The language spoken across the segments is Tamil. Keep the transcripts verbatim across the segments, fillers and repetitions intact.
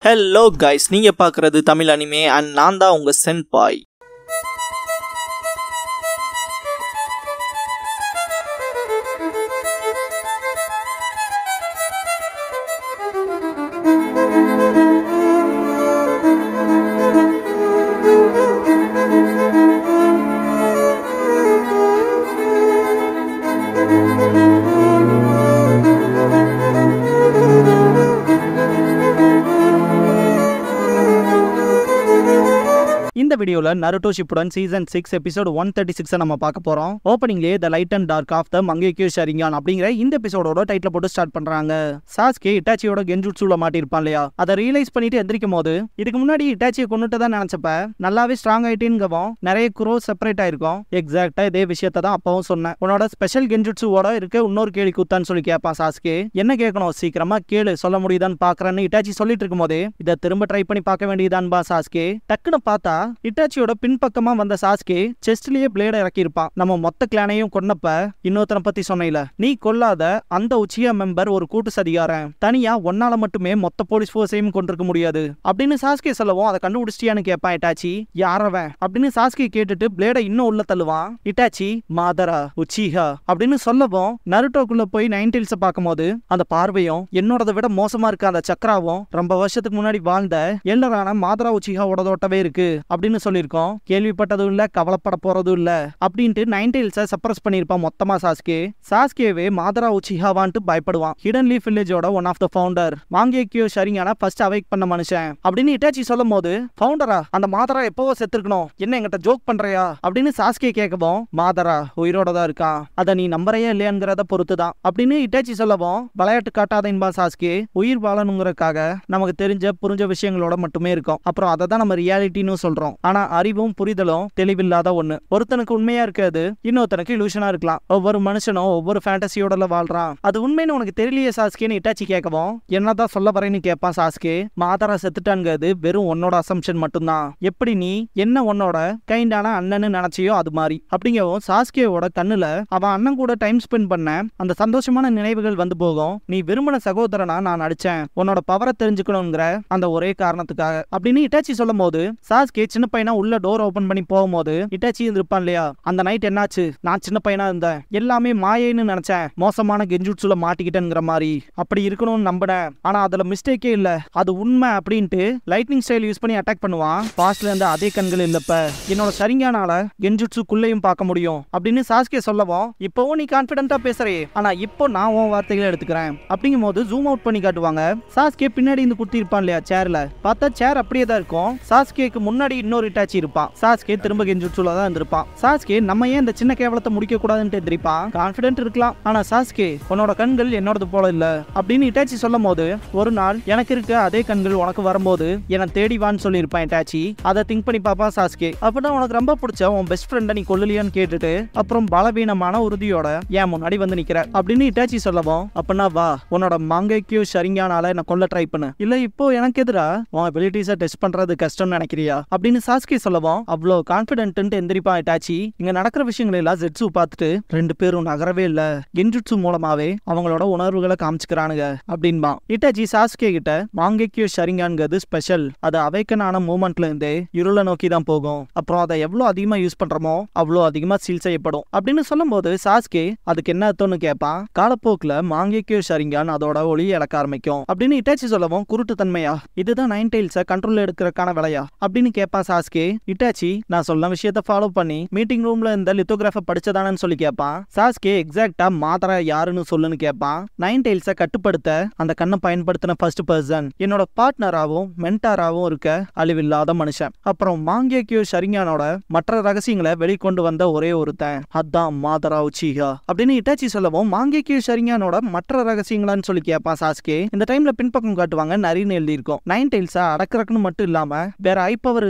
Hello guys, நீங்க பார்க்கிறது தமிழ் அனிமே and நான் தான் உங்க சென்பாய். இந்த வீடியோல Naruto Shippuden season six episode one thirty-six நம்ம பார்க்க போறோம். ஓபனிங்லயே The Light and Dark of the Mangekyō Sharingan அப்படிங்கற இந்த எபிசோடோட டைட்டில் போட்டு ஸ்டார்ட் பண்றாங்க. சாஸ்கே இட்டாச்சியோட கென்ஜுட்சுல மாட்டிருப்பான் இல்லையா, அதை ரியலைஸ் பண்ணிட்டு எந்திரிக்கும் போது இதுக்கு முன்னாடி இட்டாச்சியை கொன்னுட்டதா நினைச்சப்ப நல்லாவே ஸ்ட்ராங் ஆயிட்டேங்கவும் நிறைய குரோ செப்பரேட் ஆயிருக்கும். எக்ஸாக்டா இதே விஷயத்தை தான் அப்பவும் சொன்னேன். உன்னோட ஸ்பெஷல் கென்ஜுட்சுவோட இருக்க இன்னொரு கேள்வி குத்தான்னு சொல்லி கேட்பான் சாஸ்கே. என்ன கேட்கணும், சீக்கிரமா கேளு, சொல்ல முடியுதான்னு பாக்குறேன்னு இட்டாச்சி சொல்லிட்டு இருக்கும் போதே இதை திரும்ப ட்ரை பண்ணி பார்க்க வேண்டியதான் பா சாஸ்கே. டக்குன்னு பார்த்தா இட்டாச்சியோட பின்பக்கமா வந்த சாஸ்கே செஸ்ட்லயே பிளேட இறக்கி இருப்பான். நம்ம மொத்த கிளானையும் கொன்னப்ப இன்னொருத்தனை பத்தி சொன்ன, நீ கொல்லாத அந்த உச்சியா மெம்பர் ஒரு கூட்டு சதிகாரன், தனியா ஒன்னால மட்டுமே மொத்த போலீஸ் போர்ஸையும் கொண்டிருக்க முடியாது அப்படின்னு சாஸ்கே சொல்லவும் அதை கண்டுபிடிச்சிட்டியான்னு கேட்பான் இட்டாச்சி. யாரவன் அப்படின்னு சாஸ்கே கேட்டுட்டு பிளேட இன்னும் உள்ள தள்ளுவான். இட்டாச்சி மாதரா உச்சிஹா அப்படின்னு சொல்லவும் நருட்டோக்குள்ள போய் நைன் டெயில்ஸை பார்க்கும் போது அந்த பார்வையும் என்னோடதை விட மோசமா இருக்க அந்த சக்கராவும் ரொம்ப வருஷத்துக்கு முன்னாடி வாழ்ந்த எல்லரான மாதரா உச்சிஹாவோடதோட்டவே இருக்கு அப்படின்னு சொல்லியிருக்கோம். கேள்விப்பட்டதும் இல்ல, கவலைப்பட போறதும் இல்ல அப்படின்ட்டு நைன் டெயில்ஸை சப்ரஸ் பண்ணிருப்பான் மொத்தமா சாஸ்கே. சாஸ்கேவே மாதரா உச்சிஹாவான்ட்டு பயப்படுவான். ஹிடன் லீஃப் வில்லேஜோட one of the founder, Mangekyo ஷரிங்கான ஃபர்ஸ்ட் அவேக் பண்ண மனுஷன் அப்படின்னு இட்டாச்சி சொல்லும் போது, ஃபவுண்டரா அந்த மாதரா எப்பவோ செத்துருக்கணும், என்ன எங்கிட்ட ஜோக் பண்றியா அப்படின்னு சாஸ்கே கேட்கவும், மாதரா உயிரோட தான் இருக்கான், அதை நீ நம்பறையா இல்லையாங்கிறத பொறுத்துதான் அப்படின்னு இட்டாச்சி சொல்லவும், விளையாட்டு காட்டாதேன்பா சாஸ்கே, உயிர் வாழணுங்கிறதுக்காக நமக்கு தெரிஞ்ச புரிஞ்ச விஷயங்களோட மட்டுமே இருக்கும், அப்புறம் அதை தான் நம்ம ரியாலிட்டின்னு சொல்றோம். ஆனா அறிவும் புரிதலும் தெளிவில்லாத ஒண்ணு. ஒருத்தனுக்கு உண்மையா இருக்காது, இன்னொருத்தனுக்கு இலூஷனா இருக்கலாம். ஒவ்வொரு மனுஷனும் ஒவ்வொரு ஃபேண்டசியோட வாழ்றான், அது உண்மைன்னு உனக்கு தெரியலையே சாஸ்கேன்னு இட்டாச்சி கேட்கவும், என்னதான் சொல்ல வரேன்னு கேட்பான் சாஸ்கே. மாதரா செத்துட்டான்ங்கிறது வெறும் உன்னோட அசம்ஷன் மட்டும்தான், எப்படி நீ என்ன உன்னோட கைண்டான அண்ணன்னு நினைச்சியோ அது மாதிரி அப்படிங்கவும் சாஸ்கேவோட கண்ணுல அவன் அண்ணன் கூட டைம் ஸ்பெண்ட் பண்ண அந்த சந்தோஷமான நினைவுகள் வந்து போகும். நீ விரும்பின சகோதரனா நான் நடிச்சேன், உன்னோட பவரை தெரிஞ்சுக்கணுங்கிற அந்த ஒரே காரணத்துக்காக அப்படின்னு இட்டாச்சி சொல்லும் போது, சாஸ்கே சின்ன பையனா உள்ள டோர் ஓபன் பண்ணி போகும்போது இட்டாச்சி இருப்பான் இல்லையா, அந்த நைட் என்னாச்சு, நான் சின்ன பையனா இருந்தேன், எல்லாமே மாயேன்னு நினைச்சேன், மோசமான கென்ஜுட்சுல மாட்டிக்கிட்டேங்கிற மாதிரி, அப்படி இருக்கணும்னு நம்பினேன், ஆனா அதுல மிஸ்டேக்கே இல்ல, அது உண்மை அப்படின்ட்டு லைட்னிங் ஸ்டைல் யூஸ் பண்ணி அட்டாக் பண்ணுவான். பாஸ்ட்ல இருந்த அதே கண்கள் இல்லப்ப என்னோட ஷரிங்கானால கென்ஜுட்சுக்குள்ளேயும் பார்க்க முடியும் அப்படின்னு சாஸ்கே சொல்லவும், இப்பவும் நீ கான்பிடென்ட்டா பேசுறே, ஆனா இப்போ நான் உன் வார்த்தைகளை எடுத்துக்கிறேன் அப்படிங்கும் போது ஜூம் அவுட் பண்ணி காட்டுவாங்க. சாஸ்கே பின்னாடி இருந்து குத்தி இருப்பான் இல்லையா சேர்ல, பார்த்தா சேர் அப்படியே தான் இருக்கும். சாஸ்கேக்கு முன்னாடி இன்னொரு இட்டாச்சி இருப்பான். சாஸ்கே திரும்ப கென்ஜுட்சுல தான் இருந்திருப்பான். சாஸ்கே நம்ம ஏன் இந்த சின்ன கேவலத்தை முடிக்க கூடாதுன்னு எதிரிப்பான். கான்பிடென்ட் இருக்கலாம், ஆனா சாஸ்கே உன்னோட கண்கள் என்னோடது போல இல்ல அப்படின்னு இட்டாச்சி சொல்லும் போது, ஒரு நாள் எனக்கு இருக்க அதே கண்கள் உனக்கு வரும்போது என்ன தேடிவான்னு சொல்லியிருப்பான் இட்டாச்சி. அதை திங்க் பண்ணி பாப்பா சாஸ்கே. அப்படின்னா உனக்கு ரொம்ப பிடிச்ச உன் பெஸ்ட் ஃப்ரெண்டை நீ கொல்லலையான்னு கேட்டுட்டு அப்புறம் பலவீனமான உறுதியோட என் முன்னாடி வந்து நிக்கிற அப்படின்னு இட்டாச்சி சொல்லவும், அப்படின்னா வா உன்னோட மாங்கேக்கியோ ஷரிங்கானால என்ன கொல்ல ட்ரை பண்ணு, இல்ல இப்போ எனக்கு எதிரா உன் எபிலிட்டிஸை டெஸ்ட் பண்றது கஷ்டம்னு நினைக்கிறியா அப்படின்னு சாஸ்கே சொல்லவும், அவ்வளோ கான்பிடென்ட் எந்திரிப்பா இட்டாச்சி. இங்க நடக்கிற விஷயங்கள் எல்லாம் ஜெட்சு பார்த்துட்டு ரெண்டு பேரும் நகரவே இல்ல, கென்ஜுட்சு மூலமாவே அவங்களோட உணர்வுகளை காமிச்சுக்கிறானுங்க அப்படின்பா. இட்டாச்சி சாஸ்கே கிட்ட மாங்கேக்கியோ ஷரிங்கான்ங்கிறது ஸ்பெஷல், அது அவேக்கனான மூமெண்ட்ல இருந்தே இருளை நோக்கி தான் போகும், அப்புறம் அதை எவ்வளவு அதிகமா யூஸ் பண்றோமோ அவ்வளோ அதிகமா சீல் செய்யப்படும் அப்படின்னு சொல்லும் போது சாஸ்கே அதுக்கு என்ன அர்த்தம்னு கேட்பான். காலப்போக்குல மாங்கேக்கியோ ஷரிங்கான் அதோட ஒளியை இழக்க ஆரம்பிக்கும் அப்படின்னு இட்டாச்சி சொல்லவும், குருட்டு தன்மையா, இதுதான் நைன் டெயில்ஸை கண்ட்ரோல் எடுக்கிறதுக்கான வேலையா அப்படின்னு கேட்பான் சாஸ்கே. இட்டாச்சி நான் சொன்ன விஷயத்தை ஃபாலோ பண்ணி மீட்டிங் ரூம்ல இந்த லித்தோகிராஃபை படிச்சதானு சொல்லி கேட்பான். சாஸ்கே எக்ஸாக்டா மாதரா யாருன்னு சொல்லுன்னு கேட்பான். நைன் டெயில்ஸை கட்டுப்படுத்த அந்த கண்ணை பயன்படுத்தின ஃபர்ஸ்ட் பர்சன் என்னோட பார்ட்னராகவும் மென்டாராகவும் இருக்க அழிவில்லாத மனுஷன், அப்புறம் மாங்கேக்கியோ ஷரிங்கானோட மற்ற ரகசியங்களை வெளிக்கொண்டு வந்த ஒரே ஒருத்தன், அதான் மாதரா உச்சிஹா அப்படின்னு இட்டாச்சி சொல்லவும், மாங்கேக்கியோ ஷரிங்கானோட மற்ற ரகசியங்களான்னு சொல்லி கேட்பான் சாஸ்கே. இந்த டைம்ல பின்பக்கம் காட்டுவாங்க நரின்னு எழுதி இருக்கும். நைன் டெயில்ஸை அடக்கிறக்குன்னு மட்டும் இல்லாம வேற ஐ பவர் இருக்கா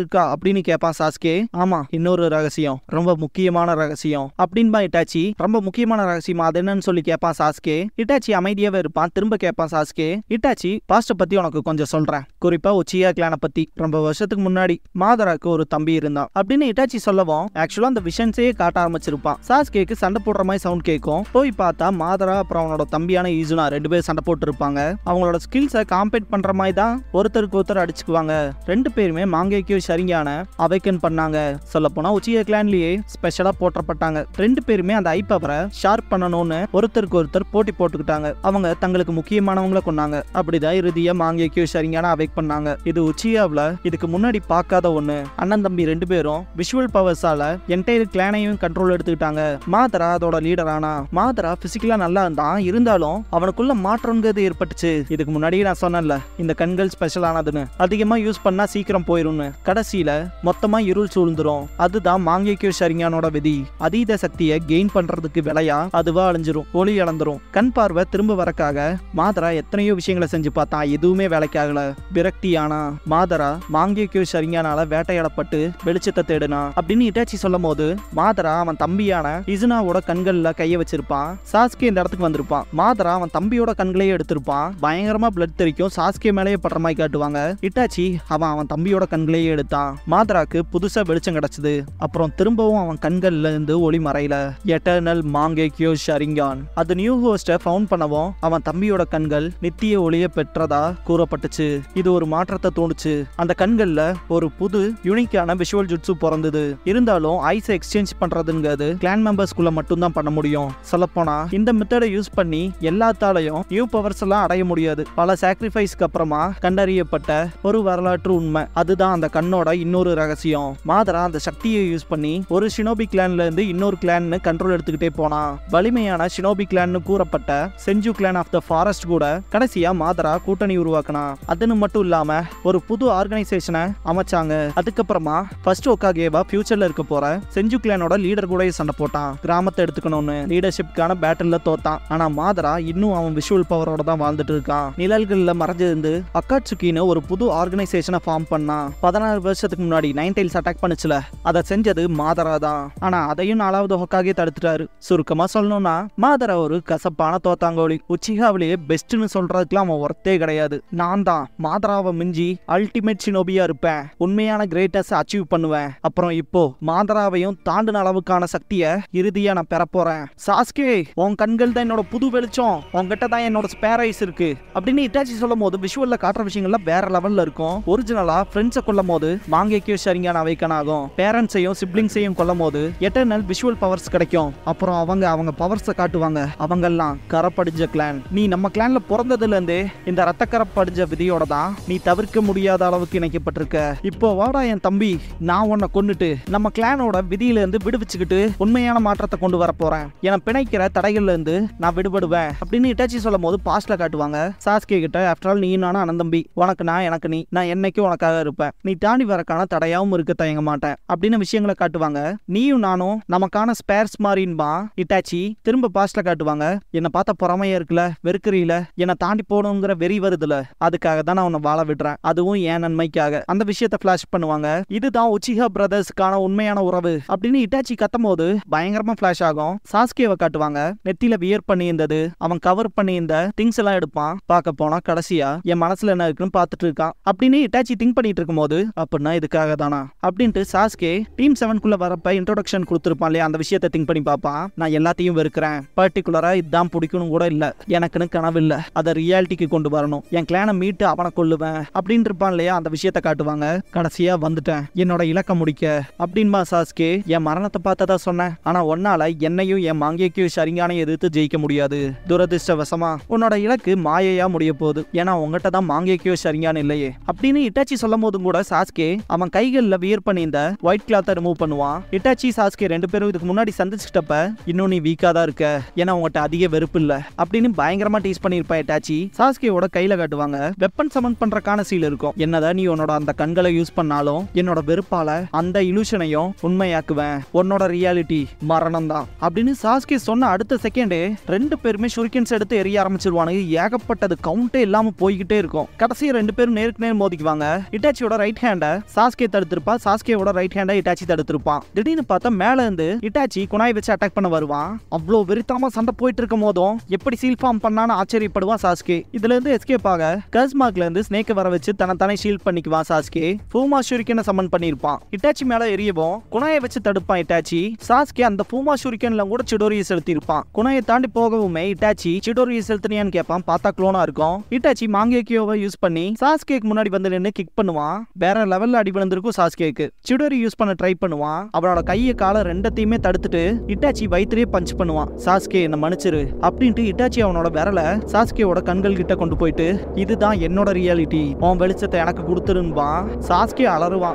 அப்படின்னு கேட்பான் சாஸ்கே. ஆமா, இன்னொரு ரகசியம், ரொம்ப முக்கியமான ரகசியம் அப்படின்பா இட்டாச்சி. ரொம்ப முக்கியமான ரகசியமா, அது என்னன்னு சொல்லி கேட்பான் சாஸ்கே. இட்டாச்சி அமைதியாவே இருப்பான். திரும்ப கேட்பான் சாஸ்கே, இட்டாச்சி பாஸ்ட பத்தி உனக்கு கொஞ்சம் சொல்றேன், குறிப்பா உச்சியா கிளான பத்தி. ரொம்ப வருஷத்துக்கு முன்னாடி மாதராக்கு ஒரு தம்பி இருந்தான் அப்படின்னு இட்டாச்சி சொல்லவும் ஆக்சுவலா அந்த விஷன்ஸே காட்ட ஆரம்பிச்சிருப்பான். சாஸ்கேக்கு சண்டை போடுற மாதிரி சவுண்ட் கேட்கும். போய் பார்த்தா மாதரா அப்புறம் அவனோட தம்பியான ஈசுனா ரெண்டு பேரும் சண்டை போட்டு இருப்பாங்க. அவங்களோட ஸ்கில்ஸை காம்பேட் பண்ற மாதிரி தான் ஒருத்தருக்கு ஒருத்தர் அடிச்சுக்குவாங்க. ரெண்டு பேருமே மாங்கேக்கியோ ஷரிங்கான அவேக்கன் பண்ணாங்க. சொல்ல போனா உச்சியா கிளான்லயே ஸ்பெஷலா போற்றப்பட்டாங்க. ரெண்டு பேருமே அந்த ஐ பவரை ஷார்ப் பண்ணணும்னு ஒருத்தருக்கு ஒருத்தர் போட்டி போட்டுக்கிட்டாங்க. அவங்க தங்களுக்கு முக்கியமானவங்களை கொண்டாங்க. அப்படிதான் இறுதியா மாங்கேக்கியோ ஷரிங்கான அவேக் பண்ணாங்க. இது உச்சியாவுல இதுக்கு முன்னாடி பார்க்காத ஒண்ணு. அண்ணன் தம்பி ரெண்டு பேரும் விஷுவல் பவர்ஸால என்டையர் கிளானையும் கண்ட்ரோல் எடுத்துக்கிட்டாங்க. மாதரா அதோட லீடர் ஆனா. மாதரா பிசிக்கலா நல்லா இருந்தான், இருந்தாலும் அவனுக்குள்ள மாற்றம்ங்கிறது ஏற்பட்டுச்சு. இதுக்கு முன்னாடியே நான் சொன்னேன்ல, இந்த கண்கள் ஸ்பெஷல் ஆனதுன்னு. அதிகமா யூஸ் பண்ணா சீக்கிரம் போயிரும்னு. கடைசியில மொத்தமா இருள் சூழ்ந்துரும். அதுதான் மாங்கேக்கியோ ஷரிங்கானோட விதி. அதீத சக்தியை கெயின் பண்றதுக்கு விலையா அதுவா அழிஞ்சிரும், ஒளி இழந்துரும். கண் பார்வை திரும்ப வரக்காக மாதரா எத்தனையோ விஷயங்களை செஞ்சு பார்த்தான், எதுவுமே வேலைக்காகல. விரக்தியானா. மாதரா மாங்கேக்கியோ ஷரிங்கானால வேட்டையாடப்பட்டு வெளிச்சத்தை தேடுனா அப்படின்னு இட்டாச்சி சொல்லும் போது மாதரா அவன் தம்பியான இசுனாவோட கண்கள்ல கைய வச்சிருப்பான். சாஸ்கே இந்த இடத்துக்கு வந்திருப்பான். மாதரா அவன் தம்பியோட கண்களையே எடுத்திருப்பான். பயங்கரமா பிளட் தெரிக்கும். சாஸ்கே மேலேயே படுற மாதிரி காட்டுவாங்க. இட்டாச்சி அவன் அவன் தம்பியோட கண்களையே எடுத்தான். மாதராக்கு புதுசா வெளிச்சம் கிடைச்சது. அப்புறம் திரும்பவும் அவன் கண்கள்ல இருந்து ஒளி மறையில. எட்டர்னல் மாங்கேக்கியோ ஷரிங்கான். அது நியூ ஹோஸ்ட ஃபவுண்ட் பண்ணவும் அவன் தம்பியோட கண்கள் நித்திய ஒளிய பெற்றதா கூறப்பட்டுச்சு. இது ஒரு மாற்றத்தை தோணுச்சு. அந்த கண்கள்ல ஒரு புது யூனிக்கான விஷுவல் ஜுட்சு பிறந்தது. இருந்தாலும் ஐஸ் எக்ஸ்சேஞ்ச் பண்றதுங்கிறது கிளான் மெம்பர்ஸ்குள்ள மட்டும் தான் பண்ண முடியும். சொல்லப்போனா இந்த மெத்தடை யூஸ் பண்ணி எல்லாத்தாலையும் நியூ பவர்ஸ் எல்லாம் அடைய முடியாது. பல சாக்ரிஃபைஸ்க்கு அப்புறமா கண்டறியப்பட்ட ஒரு வரலாற்று உண்மை. அதுதான் அந்த கண்ணோட இன்னொரு ரகசியம். மாதரா அந்த சக்தியை யூஸ் பண்ணி ஒரு ஷினோபி கிளான்ல இருந்து இன்னொரு கிளான் கண்ட்ரோல் எடுத்துக்கிட்டே போனா. வலிமையான ஷினோபி கிளான் கூறப்பட்ட செஞ்சு கிளான் ஆஃப் த ஃபாரஸ்ட் கூட கடைசியா மாதரா கூட்டணி உருவாக்கினா. அதுன்னு மட்டும் இல்லாம ஒரு புது ஆர்கனைசேஷனை அமைச்சாங்க. அதுக்கப்புறமா ஃபர்ஸ்ட் ஒக்காகேவா ஃபியூச்சர்ல இருக்க போற செஞ்சு கிளானோட லீடர் கூட சண்டை போட்டான். கிராமத்தை எடுத்துக்கணும்னு லீடர்ஷிப்கான பேட்டில்ல தோத்தான். ஆனா மாதரா இன்னும் அவன் விஷுவல் பவரோட தான் வாழ்ந்துட்டு இருக்கான். நிழல்கள்ல மறைஞ்சிருந்து அக்காட்சுக்கின்னு ஒரு புது ஆர்கனைசேஷனை ஃபார்ம் பண்ணான். பதினாறு வருஷத்துக்கு முன்னாடி நைன் டைல்ஸ் அட்டாக் பண்ணுச்சுல, அதை செஞ்சது மாதரா தான். ஆனா அதையும் நாலாவது ஹொக்காகே தடுத்துட்டாரு. சுருக்கமா சொல்லணும்னா மாதரா ஒரு கசப்பான தோத்தாங்கோலி. உச்சிகாவிலேயே பெஸ்ட்னு சொல்றதுக்குலாம் அவன் ஒர்த்தே கிடையாது. நான் தான் மாதராவை மிஞ்சி அல்டிமேட் ஷினோபியா இருப்பேன், உண்மையான கிரேட்டஸ் அச்சீவ் பண்ணுவேன். அப்புறம் இப்போ மாதராவையும் தாண்டின அளவுக்கான சக்தியை இறுதியா நான் பெற போறேன். சாஸ்கே, உன் கண்கள் தான் என்னோட புது வெளிச்சம், உன்கிட்ட தான் என்னோட ஸ்பேர் ஐஸ் இருக்கு அப்படின்னு இட்டாச்சி சொல்லும் போது விஷுவல்ல காட்டுற விஷயங்கள்லாம் வேற லெவல்ல இருக்கும். ஒரிஜினலா ஃப்ரெண்ட்ஸை கொல்லும் போது மாங்கேக்கியோ ஷரிங்கான் அவேக்கன் ஆகும். பேரண்ட்ஸையும் சிப்ளிங்ஸையும் கொல்லும் போது எட்டர்னல் விஷுவல் பவர்ஸ் கிடைக்கும். அப்புறம் அவங்க அவங்க பவர்ஸை காட்டுவாங்க. அவங்க எல்லாம் கரப்படிஞ்ச கிளான். நீ நம்ம கிளான்ல பிறந்ததுல இருந்தே இந்த ரத்த கரப்படிஞ்ச விதியோட தான் நீ தவிர்க்க முடியாத அளவுக்கு இணைக்கப்பட்டிருக்க. இப்போ வாடா என் தம்பி, நான் உன்னை கொன்னுட்டு நம்ம கிளானோட விதியில இருந்து விடுவிச்சுக்கிட்டு உண்மையான மாற்றத்தை கொண்டு வர போறேன். என பிணைக்கிற தடைகள்ல இருந்து நான் விடுபடுவேன் அப்படின்னு இட்டாச்சி சொல்லும் போது பாஸ்ட்ல காட்டுவாங்க. சாஸ்கே கிட்ட ஆஃப்டர் ஆல் நீ நானும் அனந்தம்பி, உனக்கு நான் எனக்கு நீ, நான் என்னைக்கும் உனக்காக இருப்பேன், நீ தாண்டி வரக்கான தடையாவும் இருக்க தயங்க மாட்டேன் அப்படின்னு விஷயங்களை காட்டுவாங்க. நீயும் நானும் நமக்கான ஸ்பேர்ஸ் மாதிரின்பா இட்டாச்சி. திரும்ப பாஸ்ட்ல காட்டுவாங்க. என்ன பார்த்த பொறாமையா இருக்குல்ல, வெறுக்கிறீல, என்னை தாண்டி போகணுங்கிற வெறி வருதுல, அதுக்காக தான் நான் உன்னை வாழ விடுறேன், அதுவும் என் நன்மைக்காக. அந்த விஷயத்தை ஃபிளாஷ் பண்ணுவாங்க. இதுதான் உச்சிஹா பிரதர்ஸ்க்கான உண்மையான உறவு அப்படின்னு இட்டாச்சி கத்தும் போது பயங்கரமா ஃபிளாஷ் ஆகும். சாஸ்கேவை காட்டுவாங்க. நெத்தியில வியர் பண்ணி இருந்தது, அவன் கவர் பண்ணி இந்த திங்ஸ் எல்லாம் எடுப்பான். பார்க்க போனா கடைசியா என் மனசுல என்ன இருக்குன்னு பார்த்துட்டு இருக்கான் அப்படின்னு இட்டாச்சி திங்க் பண்ணிட்டு இருக்கும் போது, அப்படின்னா இதுக்காக தானா அப்படின்ட்டு சாஸ்கே டீம் செவன்குள்ள வரப்ப இன்ட்ரோடக்ஷன் கொடுத்துருப்பான் இல்லையா, அந்த விஷயத்தை திங்க் பண்ணி பார்ப்பான். நான் எல்லாத்தையும் வெறுக்கிறேன், பர்டிகுலரா இதுதான் பிடிக்கணும் கூட இல்ல, எனக்குன்னு கனவு இல்ல, அதை ரியாலிட்டிக்கு கொண்டு வரணும், என் கிளானை மீட்டு அவனை கொள்ளுவேன் அப்படின்னு இருப்பான் இல்லையா, அந்த விஷயத்தை காட்டுவாங்க. கடைசியா வந்துட்டேன் என்னோட இலக்க முடிக்க அப்படின்பா சாஸ்கே. என் மரணத்தை பார்த்ததா சொன்னேன், ஆனா ஒன்னால என்னையும் என் மாங்கேக்கியோ ஷரிங்கானை எதிர்த்து ஜெயிக்க முடியாது. துரதிருஷ்டவசமா உன்னோட இலக்கு மாயையா முடிய போகுது, ஏன்னா உங்ககிட்ட தான் மாங்கேக்கியோ ஷரிங்கான் இல்லையே அப்படின்னு இட்டாச்சி சொல்லும் போதும் கூட சாஸ்கே அவன் கைகள்ல வியர் பண்ணி இந்த ஒயிட் கிளாத்தை ரிமூவ் பண்ணுவான். இட்டாச்சி சாஸ்கே ரெண்டு பேரும் இதுக்கு முன்னாடி சந்திச்சிட்டப்ப இன்னும் நீ வீக்கா தான் இருக்க, ஏன்னா உங்ககிட்ட அதிக வெறுப்பு இல்ல அப்படின்னு பயங்கரமா டீஸ் பண்ணிருப்பா இட்டாச்சி. சாஸ்கேவோட கையில காட்டுவாங்க. வெப்பன் சமன் பண்றக்கான சீல் இருக்கும். என்னதான் நீ உன்னோட அந்த கண்களை யூஸ் பண்ணாலும் என்னோட வெறுப்பால அந்த இலூஷனையும் உண்மையாக்குவேன், உன்னோட ரியாலிட்டி மரணம் தான் அப்படின்னு சாஸ்கே சொன்ன அடுத்த செகண்டே ரெண்டு பேருமே ஷுரிகன்ஸ் எடுத்து எரிய ஆரம்பிச்சிருவானுங்க. ஏகப்பட்டது கவுண்டே இல்லாம போய்கிட்டே இருக்கும். கடைசி ரெண்டு பேரும் நேருக்கு நேர் மோதிக்குவாங்க. இட்டாச்சியோட ரைட் ஹேண்ட சாஸ்கே சாஸ்கே தடுத்திருப்பா. சாஸ்கேவோட ரைட் ஹேண்டை இட்டாச்சி தடுத்திருப்பான். திடீர்னு பார்த்தா மேல இருந்து இட்டாச்சி குனாய் வச்சு அட்டாக் பண்ண வருவான். அவ்வளோ வெறித்தனமா சண்டை போயிட்டு இருக்கும் போதும் எப்படி சீல் ஃபார்ம் பண்ணான்னு ஆச்சரியப்படுவான் சாஸ்கே. இதுல இருந்து எஸ்கேப் ஆக கஸ்மாக்ல இருந்து ஸ்னேக்கை வர வச்சு தன்னை தானே ஷீல்ட் பண்ணிக்குவான் சாஸ்கே. ஃபூமா ஷூரிக்கனை சமன் பண்ணிருப்பான். இட்டாச்சி மேல எரியவும் குனாயை வச்சு தடுப்பான் இட்டாச்சி. சாஸ்கே அந்த ஃபூமா ஷூரிக்கன்ல கூட சிடோரியை செலுத்தி இருப்பான். குனாயை தாண்டி போகவுமே இட்டாச்சி சிடோரியை செலுத்தினியான்னு கேட்பான். பார்த்தா க்ளோனா இருக்கும். இட்டாச்சி மாங்கேக்கியோவை யூஸ் பண்ணி சாஸ்கேக்கு முன்னாடி வந்து நின்று கிக் பண்ணுவான். வேற லெவல்ல அடி விழுந்திருக்கும் சாஸ்கேக்கு. சிடோரி யூஸ் பண்ண ட்ரை பண்ணுவான். அவனோட கையை காலை ரெண்டத்தையுமே தடுத்துட்டு இட்டாச்சி வயிற்றுலயே பஞ்ச் பண்ணுவான். சாஸ்கே என்ன மன்னிச்சிரு அப்படின்ட்டு இட்டாச்சி அவனோட விரல சாஸ்கேவோட கண்கள் கிட்ட கொண்டு போயிட்டு இதுதான் என்னோட ரியாலிட்டி, உன் வெளிச்சத்தை எனக்கு கொடுத்துருன்பான். சாஸ்கே அலறுவான்.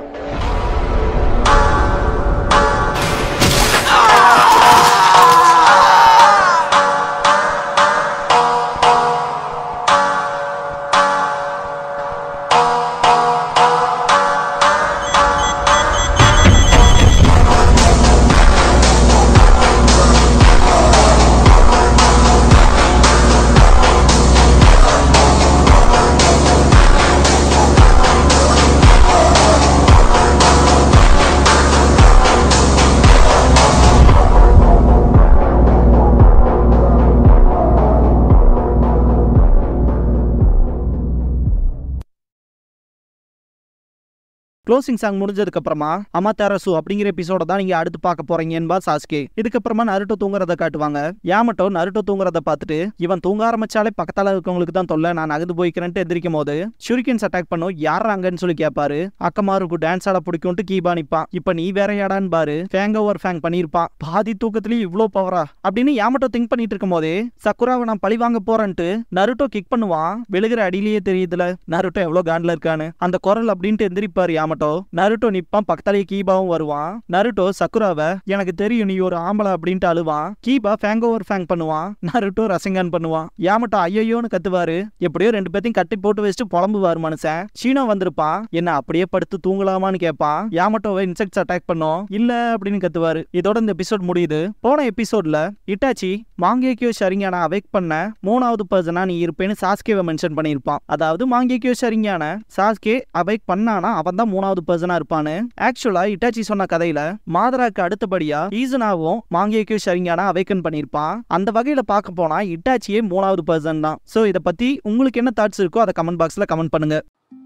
க்ளோசிங் சாங் முடிஞ்சதுக்கு அப்புறமா அமாதேரசு அப்படிங்கிற எபிசோட தான் நீங்க அடுத்து பார்க்க போறீங்க என்பா சாஸ்கே. இதுக்கப்புறமா நருட்டோ தூங்குறத காட்டுவாங்க. யாமட்டோ நருட்டோ தூங்குறத பார்த்துட்டு இவன் தூங்க ஆரம்பிச்சாலே பக்கத்தால இருக்கவங்களுக்கு தான் தொல்லை, நான் நகர்ந்து போய்க்கிறேன்ட்டு எதிரிக்கும் போது ஷூரிகன்ஸ் அட்டாக் பண்ணும். யாராங்கன்னு சொல்லி கேட்பாரு. அக்கமாருக்கு டான்ஸ் ஆட பிடிக்கும்ட்டு கீபா நிப்பான். இப்ப நீ வேற யாடான்னு பாரு. ஃபேங் ஓவர் ஃபேங் பண்ணிருப்பான். பாதி தூக்கத்திலயும் இவ்வளோ பவரா அப்படின்னு யாமட்டோ திங்க் பண்ணிட்டு இருக்கும் போதே சக்குராவை நான் பழி வாங்க போறேன்ட்டு நருட்டோ கிக் பண்ணுவான். விழுகிற அடியிலேயே தெரியுதுல நருட்டோ எவ்வளவு காண்ட்ல இருக்கான்னு. அந்த குரல் அப்படின்ட்டு எந்திரிப்பாரு யாமட்டோ. நருட்டோ நிப்பான். பக்கத்தாலேயே கீபாவும் வருவான். நருட்டோ சக்குராவை எனக்கு தெரியும் நீ ஒரு ஆம்பளை அப்படின்ட்டு அழுவான். கீபா ஃபேங் ஓவர் ஃபேங் பண்ணுவான். நருட்டோ ரசிங்கான் பண்ணுவான். யாமட்டோ ஐயோன்னு கத்துவாரு. எப்படியோ ரெண்டு பேத்தையும் கட்டி போட்டு வச்சுட்டு புலம்புவாரு மனுஷன். ஷீனோ வந்திருப்பான். என்ன அப்படியே படுத்து தூங்கலாமான்னு கேட்பான். யாமட்டோவை இன்செக்ட்ஸ் அட்டாக் பண்ணும். இல்ல அப்படின்னு கத்துவாரு. இதோட இந்த எபிசோட் முடியுது. போன எபிசோட்ல இட்டாச்சி மாங்கேக்கியோ ஷரிங்கான அவேக் பண்ண மூணாவது பர்சனா நீ இருப்பேன்னு சாஸ்கேவை மென்ஷன் பண்ணிருப்பான். அதாவது மாங்கேக்கியோ ஷரிங்கான சாஸ்கே அவேக் பண்ணானா அவன் தான் மூணாவது பர்சனா இருப்பானு. ஆக்சுவலா இட்டாச்சி சொன்ன கதையில மாதராக்கு அடுத்தபடியா ஈசனாவும் மாங்கேக்கியோ ஷரிங்கான அவேக்கன் பண்ணிருப்பான். அந்த வகையில பார்க்க போனா இட்டாச்சியே மூணாவது பர்சன் தான். சோ இத பத்தி உங்களுக்கு என்ன தாட்ஸ் இருக்கோ அதை கமெண்ட் பாக்ஸ்ல கமெண்ட் பண்ணுங்க.